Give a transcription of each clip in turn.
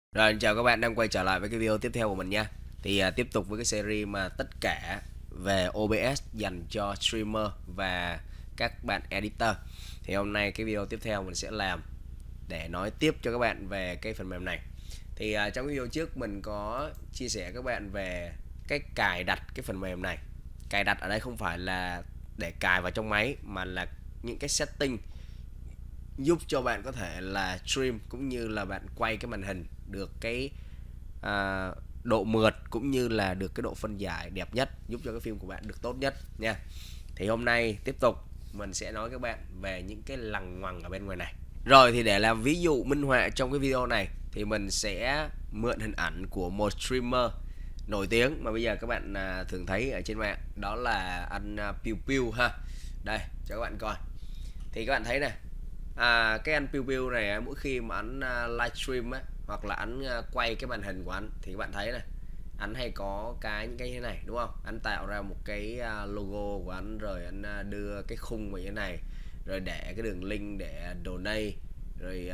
Rồi, chào các bạn đang quay trở lại với cái video tiếp theo của mình nha. Thì tiếp tục với cái series mà tất cả về OBS dành cho streamer và các bạn editor. Thì hôm nay cái video tiếp theo mình sẽ làm để nói tiếp cho các bạn về cái phần mềm này. Thì trong cái video trước mình có chia sẻ các bạn về cách cài đặt cái phần mềm này. Cài đặt ở đây không phải là để cài vào trong máy mà là những cái setting giúp cho bạn có thể là stream cũng như là bạn quay cái màn hình được cái độ mượt cũng như là được cái độ phân giải đẹp nhất, giúp cho cái phim của bạn được tốt nhất nha. Thì hôm nay tiếp tục mình sẽ nói các bạn về những cái lằng ngoằng ở bên ngoài này. Rồi thì để làm ví dụ minh họa trong cái video này thì mình sẽ mượn hình ảnh của một streamer nổi tiếng mà bây giờ các bạn thường thấy ở trên mạng, đó là anh Pew Pew ha. Đây cho các bạn coi. Thì các bạn thấy này, cái anh Pew Pew này mỗi khi mà anh livestream á, hoặc là anh quay cái màn hình của anh thì các bạn thấy này, anh hay có những cái như này đúng không? Anh tạo ra một cái logo của anh, rồi anh đưa cái khung như thế này, rồi để cái đường link để donate, rồi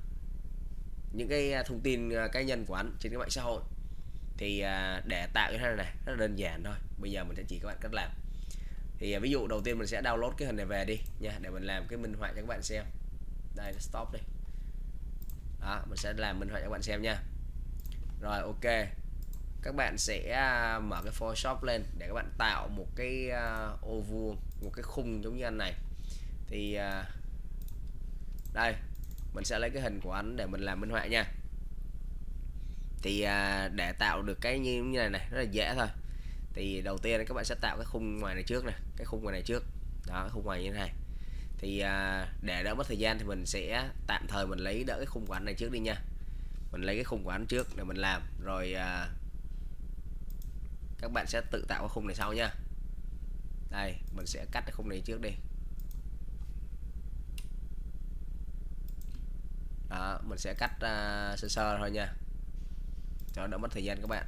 những cái thông tin cá nhân của anh trên các mạng xã hội. Thì để tạo như thế này rất là đơn giản thôi. Bây giờ mình sẽ chỉ các bạn cách làm. Thì ví dụ đầu tiên mình sẽ download cái hình này về đi nha, để mình làm cái minh họa cho các bạn xem. Đây, stop đi. Đó, mình sẽ làm minh họa cho các bạn xem nha. Rồi ok, các bạn sẽ mở cái Photoshop lên để các bạn tạo một cái ô vuông, một cái khung giống như anh này. Thì đây mình sẽ lấy cái hình của anh để mình làm minh họa nha. Thì để tạo được cái như này này rất là dễ thôi. Thì đầu tiên các bạn sẽ tạo cái khung ngoài này trước này, cái khung ngoài này trước. Đó, cái khung ngoài như thế này. Thì để đỡ mất thời gian thì mình sẽ tạm thời mình lấy đỡ cái khung của anh này trước đi nha. Mình lấy cái khung của anh trước để mình làm, rồi các bạn sẽ tự tạo cái khung này sau nha. Đây mình sẽ cắt cái khung này trước đi. Đó, mình sẽ cắt sơ sơ thôi nha, cho đỡ mất thời gian các bạn.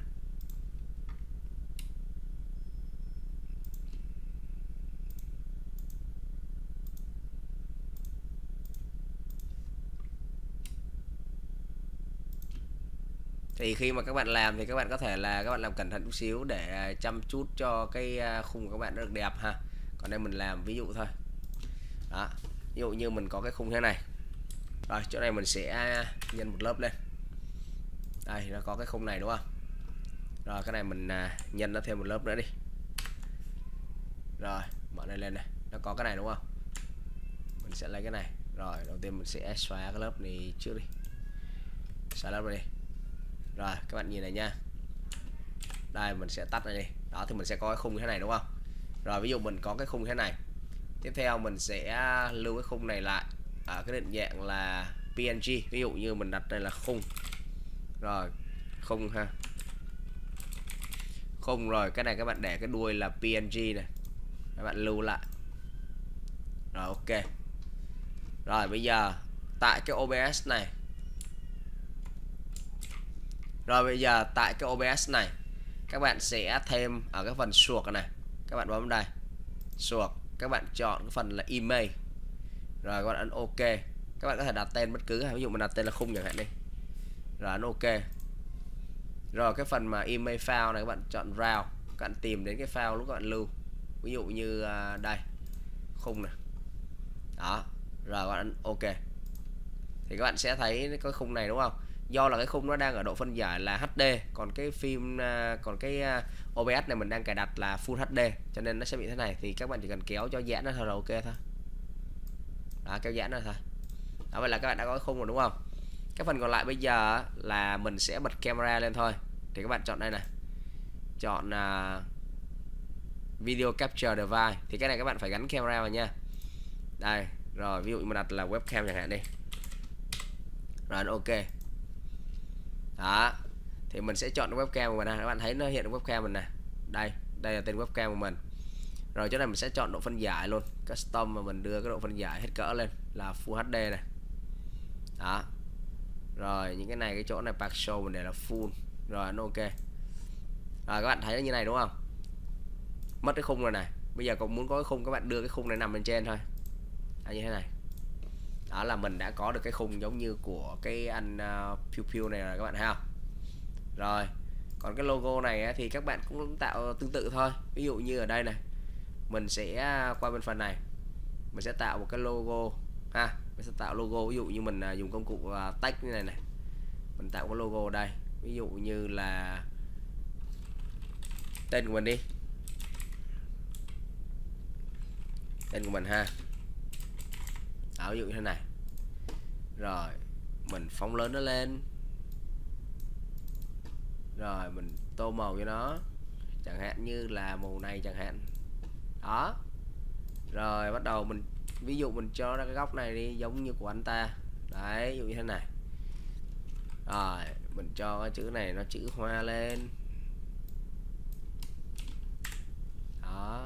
Thì khi mà các bạn làm thì các bạn có thể là các bạn làm cẩn thận chút xíu để chăm chút cho cái khung của các bạn được đẹp ha. Còn đây mình làm ví dụ thôi. Đó, ví dụ như mình có cái khung thế này. Rồi chỗ này mình sẽ nhân một lớp lên. Đây nó có cái khung này đúng không? Rồi cái này mình nhân nó thêm một lớp nữa đi. Rồi mở này lên này, nó có cái này đúng không? Mình sẽ lấy cái này. Rồi đầu tiên mình sẽ xóa cái lớp này trước đi. Xóa lớp này đi. Rồi các bạn nhìn này nha. Đây mình sẽ tắt này đi. Đó thì mình sẽ có cái khung như thế này đúng không? Rồi ví dụ mình có cái khung thế này. Tiếp theo mình sẽ lưu cái khung này lại ở cái định dạng là PNG. Ví dụ như mình đặt đây là khung. Rồi khung ha. Khung, rồi cái này các bạn để cái đuôi là PNG này. Các bạn lưu lại. Rồi ok. Rồi bây giờ tại cái OBS này. Rồi bây giờ tại cái OBS này các bạn sẽ thêm ở cái phần suộc này. Các bạn bấm đây. Suộc, các bạn chọn cái phần là email. Rồi các bạn ấn ok. Các bạn có thể đặt tên bất cứ, ví dụ mình đặt tên là khung chẳng hạn đi. Rồi ấn ok. Rồi cái phần mà email file này các bạn chọn route. Các bạn tìm đến cái file lúc các bạn lưu. Ví dụ như đây, khung này. Đó. Rồi các bạn ấn ok. Thì các bạn sẽ thấy cái khung này đúng không? Do là cái khung nó đang ở độ phân giải là HD, còn cái phim còn cái OBS này mình đang cài đặt là Full HD, cho nên nó sẽ bị thế này. Thì các bạn chỉ cần kéo cho giãn nó thôi là ok thôi. Đó, kéo giãn nó thôi. Đó, vậy là các bạn đã có cái khung rồi đúng không? Cái phần còn lại bây giờ là mình sẽ bật camera lên thôi. Thì các bạn chọn đây này, chọn video capture device. Thì cái này các bạn phải gắn camera vào nha. Đây, rồi ví dụ mình đặt là webcam chẳng hạn đi. Rồi ok. Đó, thì mình sẽ chọn webcam của mình nè. Các bạn thấy nó hiện webcam mình nè. Đây là tên webcam của mình. Rồi chỗ này mình sẽ chọn độ phân giải luôn, custom, mà mình đưa cái độ phân giải hết cỡ lên là Full HD này. Đó. Rồi những cái này, cái chỗ này partial mình để là full. Rồi nó ok. Rồi các bạn thấy nó như này đúng không? Mất cái khung rồi này. Bây giờ còn muốn có cái khung, các bạn đưa cái khung này nằm bên trên thôi. Như thế này. Đó là mình đã có được cái khung giống như của cái anh Pew Pew này rồi các bạn thấy không? Rồi, còn cái logo này á, thì các bạn cũng tạo tương tự thôi. Ví dụ như ở đây này, mình sẽ qua bên phần này, mình sẽ tạo một cái logo ha. Mình sẽ tạo logo, ví dụ như mình dùng công cụ text như này này, mình tạo cái logo ở đây, ví dụ như là tên của mình đi, tên của mình ha. Đó, ví dụ như thế này. Rồi mình phóng lớn nó lên, rồi mình tô màu cho nó, chẳng hạn như là màu này chẳng hạn. Đó, rồi bắt đầu mình ví dụ mình cho ra cái góc này đi giống như của anh ta đấy, ví dụ như thế này. Rồi mình cho cái chữ này nó chữ hoa lên. Đó.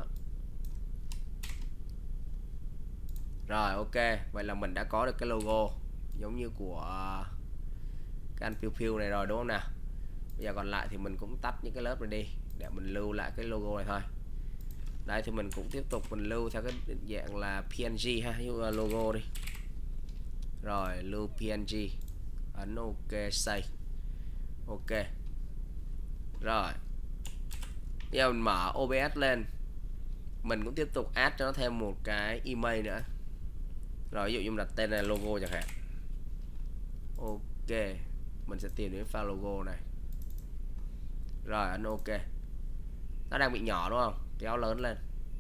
Rồi ok, vậy là mình đã có được cái logo giống như của cái anh Pew Pew này rồi đúng không nào? Bây giờ còn lại thì mình cũng tách những cái lớp này đi để mình lưu lại cái logo này thôi. Đây thì mình cũng tiếp tục mình lưu theo cái định dạng là PNG ha, như là logo đi. Rồi lưu PNG, ấn ok, save. Ok. Rồi. Bây giờ mình mở OBS lên, mình cũng tiếp tục add cho nó thêm một cái email nữa. Rồi ví dụ như mình đặt tên là logo chẳng hạn. Ok, mình sẽ tìm đến file logo này. Rồi ấn ok. Nó đang bị nhỏ đúng không? Kéo lớn lên.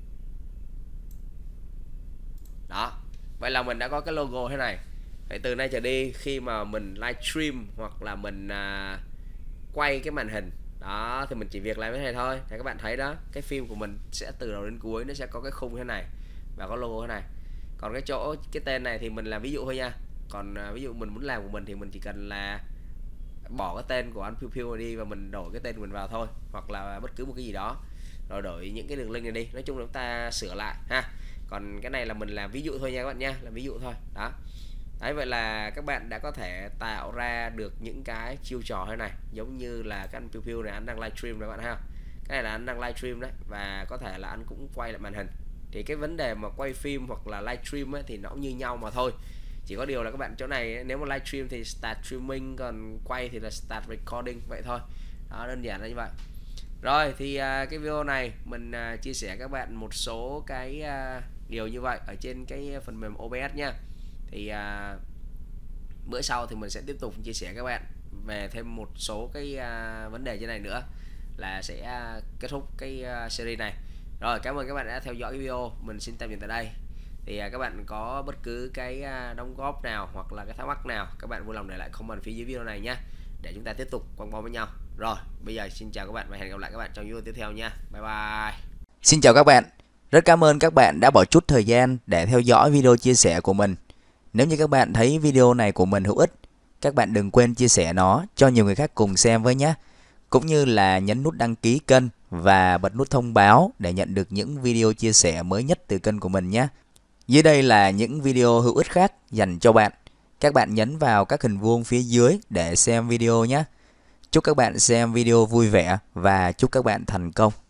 Đó. Vậy là mình đã có cái logo thế này. Vậy từ nay trở đi khi mà mình livestream hoặc là mình quay cái màn hình đó thì mình chỉ việc làm cái này thôi. Thì các bạn thấy đó, cái phim của mình sẽ từ đầu đến cuối nó sẽ có cái khung thế này và có logo thế này. Còn cái chỗ cái tên này thì mình làm ví dụ thôi nha. Còn ví dụ mình muốn làm của mình thì mình chỉ cần là bỏ cái tên của anh Pew Pew đi và mình đổi cái tên của mình vào thôi, hoặc là bất cứ một cái gì đó, rồi đổi những cái đường link này đi. Nói chung là chúng ta sửa lại ha. Còn cái này là mình làm ví dụ thôi nha các bạn nha, làm ví dụ thôi. Đó. Đấy, vậy là các bạn đã có thể tạo ra được những cái chiêu trò thế này, giống như là cái anh Pew Pew này, anh đang livestream các bạn thấy không? Cái này là anh đang livestream đấy, và có thể là anh cũng quay lại màn hình. Thì cái vấn đề mà quay phim hoặc là livestream ấy, thì nó cũng như nhau mà thôi. Chỉ có điều là các bạn chỗ này nếu mà livestream thì start streaming, còn quay thì là start recording, vậy thôi. Đó, đơn giản là như vậy. Rồi thì cái video này mình chia sẻ các bạn một số cái điều như vậy ở trên cái phần mềm OBS nha. Thì bữa sau thì mình sẽ tiếp tục chia sẻ các bạn về thêm một số cái vấn đề trên này nữa, là sẽ kết thúc cái series này. Rồi, cảm ơn các bạn đã theo dõi cái video. Mình xin tạm dừng tại đây. Thì các bạn có bất cứ cái đóng góp nào hoặc là cái thắc mắc nào, các bạn vui lòng để lại comment phía dưới video này nhé, để chúng ta tiếp tục quăng bom với nhau. Rồi, bây giờ xin chào các bạn và hẹn gặp lại các bạn trong video tiếp theo nha. Bye bye. Xin chào các bạn. Rất cảm ơn các bạn đã bỏ chút thời gian để theo dõi video chia sẻ của mình. Nếu như các bạn thấy video này của mình hữu ích, các bạn đừng quên chia sẻ nó cho nhiều người khác cùng xem với nhé. Cũng như là nhấn nút đăng ký kênh và bật nút thông báo để nhận được những video chia sẻ mới nhất từ kênh của mình nhé. Dưới đây là những video hữu ích khác dành cho bạn. Các bạn nhấn vào các hình vuông phía dưới để xem video nhé. Chúc các bạn xem video vui vẻ và chúc các bạn thành công.